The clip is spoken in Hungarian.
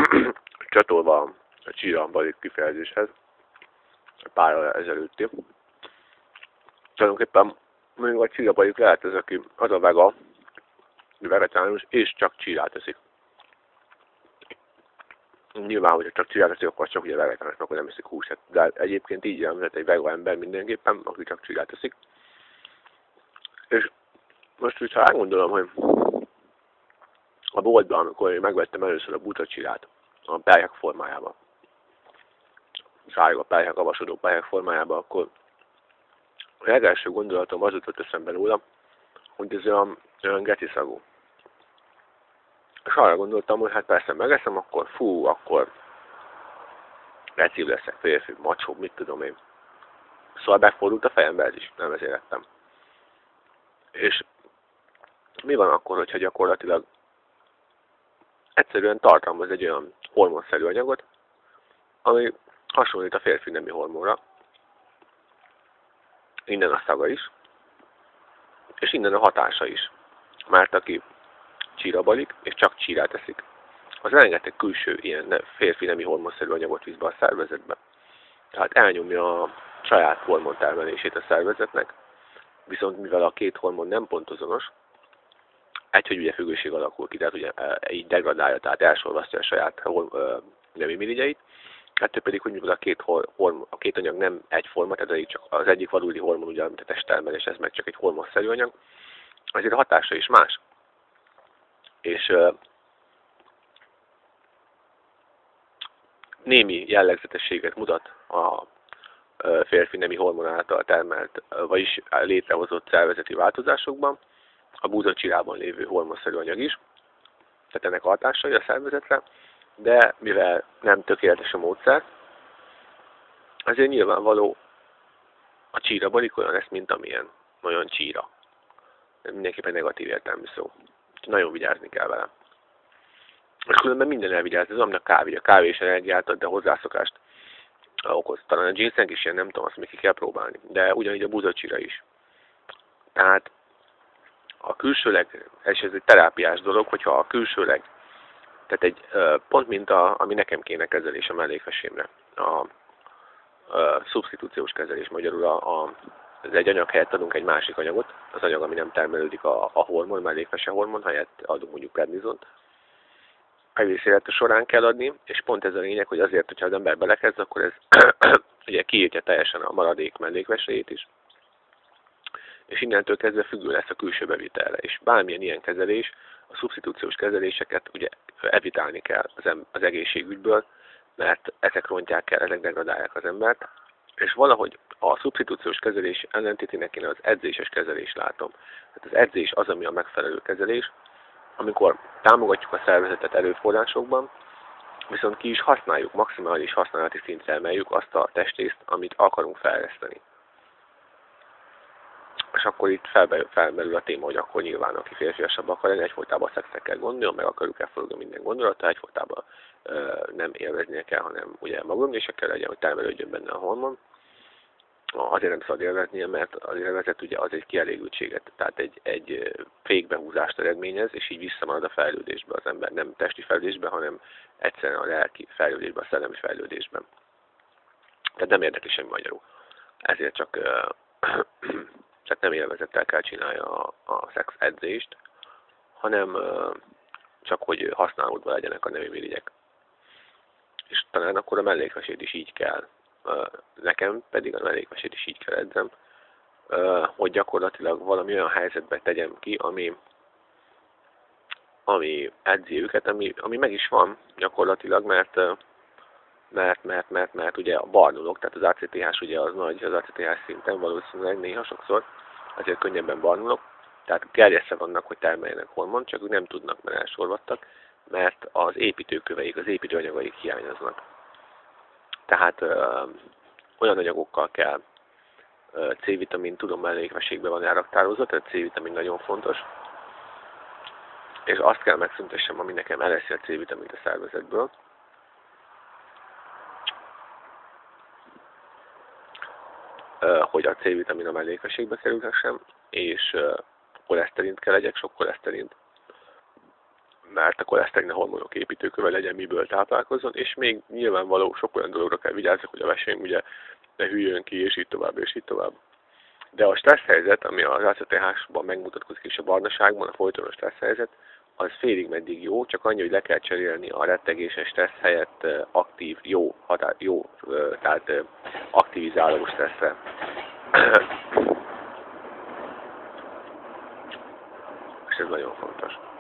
csatolva a csíra-balik kifejezéshez, pár ezelőtti. Tulajdonképpen még a csíra-balik lehet ez, aki az a vegetariánus, és csak csírát eszik. Nyilván, hogyha csak csírát eszik, akkor csak ugye vegetariánus, akkor nem eszik húsát. De egyébként így jelentett egy vega ember mindenképpen, aki csak csírát eszik. És most, hogyha elgondolom, hogy a boltban, amikor én megvettem először a butacsirát, a pelyhek formájában, sárga pelyhek, avasodó pelyhek formájában, akkor a legelső gondolatom az jutott eszembe róla, hogy ez olyan geci szagú. És arra gondoltam, hogy hát persze megeszem, akkor akkor gecibb leszek, férfi, macsó, mit tudom én. Szóval befordult a fejembe ez is, nem ezért ettem. És mi van akkor, hogyha gyakorlatilag egyszerűen tartalmaz egy olyan hormonszerű anyagot, ami hasonlít a férfi nemi hormonra. Innen a szaga is, és innen a hatása is. Mert aki csírabalik, és csak csírát eszik, az rengeteg külső ilyen férfi nemi hormonszerű anyagot visz be a szervezetbe. Tehát elnyomja a saját hormontermelését a szervezetnek, viszont mivel a két hormon nem pont azonos, hogy ugye függőség alakul ki, tehát ugye így degradálja, tehát elsorvasztja a saját nemi mirigyeit, kettő pedig, hogy mivel a két anyag nem egyforma, tehát csak az egyik valódi hormon, ugye, mint a testtermelés, ez meg csak egy hormonszerű anyag, azért a hatása is más. És némi jellegzetességet mutat a férfi nemi hormon által termelt, vagyis létrehozott szervezeti változásokban, a búzacsirában lévő hormonszerű anyag is, tehát ennek a hatásai a szervezetre, de mivel nem tökéletes a módszer, azért nyilvánvaló a csírabalik olyan lesz, mint amilyen, olyan csíra. Mindenképpen negatív értelmű szó. Nagyon vigyázni kell vele. És különben minden elvigyázni, ez aminek kávé. A kávé is energiát ad, de hozzászokást okoz. Talán a ginseng is ilyen, nem tudom, azt még ki kell próbálni. De ugyanígy a búzacsira is. Tehát a külsőleg, és ez egy terápiás dolog, hogyha a külsőleg, tehát egy pont mint ami nekem kéne kezelés a mellékvesémre, a szubsztitúciós kezelés, magyarul az egy anyag helyett adunk egy másik anyagot, az anyag, ami nem termelődik a hormon, mellékvese hormon, helyett adunk mondjuk prednizont. Egész élete során kell adni, és pont ez a lényeg, hogy azért, hogyha az ember belekezd, akkor ez ugye kiírtja teljesen a maradék mellékvesejét is, és innentől kezdve függő lesz a külső bevitelre. És bármilyen ilyen kezelés, a szubsztitúciós kezeléseket ugye evitálni kell az egészségügyből, mert ezek rontják el, ezek degradálják az embert, és valahogy a szubsztitúciós kezelés ellentétének én az edzéses kezelést látom. Tehát az edzés az, ami a megfelelő kezelés, amikor támogatjuk a szervezetet erőforrásokban, viszont ki is használjuk, maximális használati szintre emeljük azt a testrészt, amit akarunk fejleszteni. És akkor itt felmerül a téma, hogy akkor nyilván aki férfiasabb akar lenni, egyfolytában szexre kell gondolni, meg akarjuk elfordulni minden gondolata, egyfolytában nem élveznie kell, hanem ugye magömlése kell legyen, hogy termelődjön benne a hormon. Azért nem szabad élveznie, mert az élvezet ugye az egy kielégültséget, tehát egy fékbehúzást eredményez, és így visszamarad a fejlődésbe az ember, nem testi fejlődésbe, hanem egyszerűen a lelki fejlődésbe, a szellemi fejlődésben. Tehát nem érdekli semmi magyarul. Ezért csak tehát nem élvezettel kell csinálja a szex edzést, hanem csak, hogy használódva legyenek a nemi mirigyek. És talán akkor a mellékvesét is így kell. Nekem pedig a mellékvesét is így kell edzem, hogy gyakorlatilag valami olyan helyzetbe tegyem ki, ami edzi őket, ami meg is van gyakorlatilag, mert ugye a barnulok, tehát az ACTH ugye az nagy, az ACTH szinten valószínűleg néha sokszor, azért könnyebben barnulok, tehát gerjeszre vannak, hogy termeljenek hormont, csak ők nem tudnak, mert elsorvadtak, mert az építőköveik, az építőanyagaik hiányoznak. Tehát olyan anyagokkal kell, C-vitamin, tudom, mellékveségben van elraktározva, tehát C-vitamin nagyon fontos, és azt kell megszüntessem, ami nekem eleszi a C-vitamint a szervezetből. Hogy a C-vitamin a mellékveségbe kerülhessen, és koleszterint kell legyek, sok koleszterint. mert a koleszterin hormonok építőköve legyen miből táplálkozzon, és még nyilvánvaló sok olyan dologra kell vigyázni, hogy a vesénk ugye ne hűljön ki, és így tovább, és így tovább. De a stressz helyzet, ami az ACTH-ban megmutatkozik, és a barnaságban, a folytonos stressz helyzet, az félig meddig jó, csak annyi, hogy le kell cserélni a rettegéses stressz helyett aktív, tehát aktivizáló stresszre. És ez nagyon fontos.